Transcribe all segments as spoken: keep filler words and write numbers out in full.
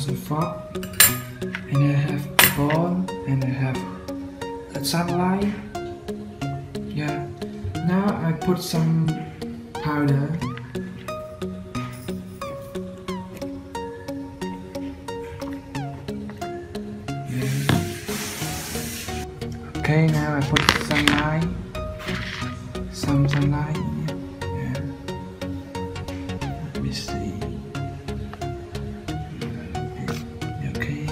has a fog, and I have ball, and I have a sunlight. Yeah. Now I put some powder. Yeah. Okay, now I put sunlight. Some sunlight. Yeah. Let me see. Okay.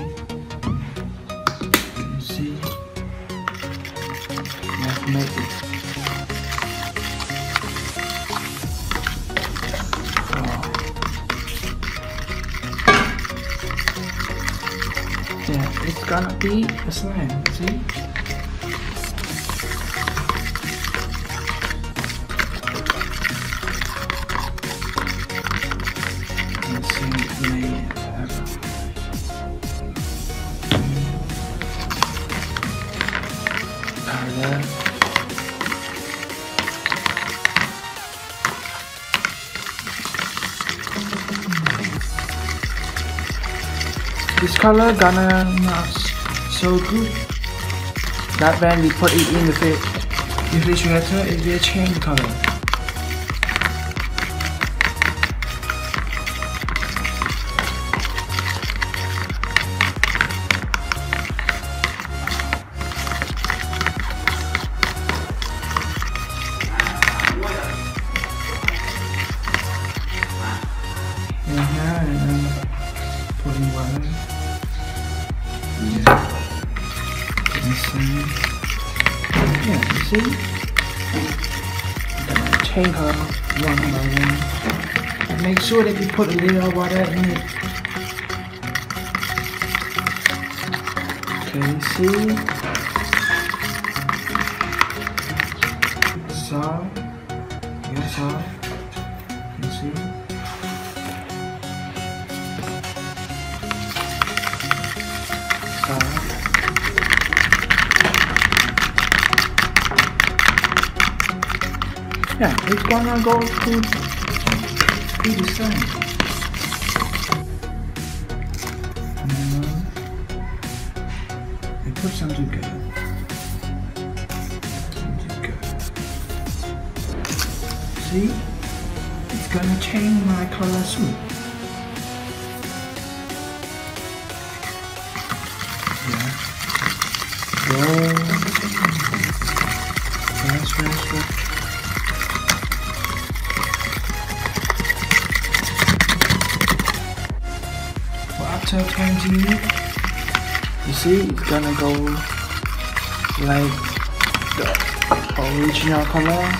Can you see? Let's make it. Yeah, it's gonna be a slime, see? Let's see, lay powder. This color gonna not so good that when we put it in the refrigerator, it will change the color. And now I'm putting water. Yeah. Yeah, you see? I'm gonna change her one by one. Make sure that you put a little water in it. Okay, see? So, yes, so, you see? So, yeah, it's gonna go to be the same. And I put some together. together. See? It's gonna change my color soon. Yeah. Roll. Fast, fast, fast. After twenty minutes, you see it's gonna go like the original color.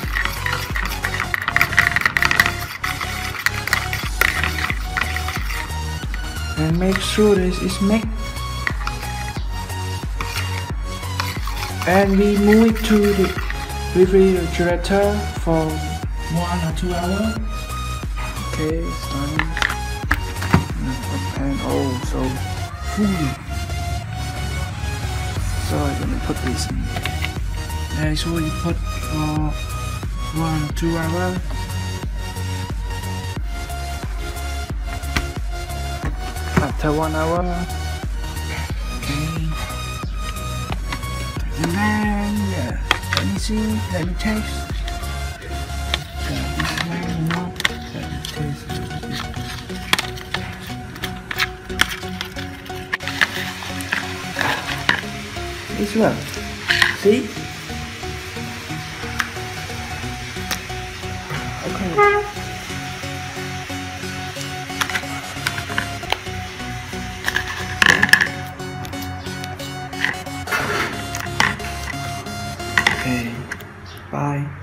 And make sure this is mixed. And we move it to the refrigerator for one or two hours. Okay, it's done. And oh, so food. So I'm gonna put this in. And so you put for one, two hours. After one hour, okay. And then yeah, let me see, let me taste. Let me taste. This one, see? Okay. Okay, bye.